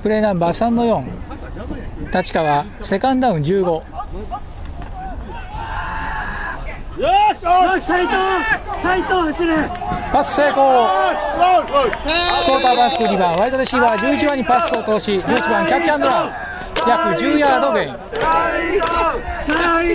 プレーナンバー3の4、立川セカンドダウン15。 よし斉藤走れ。 パス成功。クォーターバック2番ワイドレシーバー11番にパスを通し11番キャッチアンドラン約10ヤードゲイン。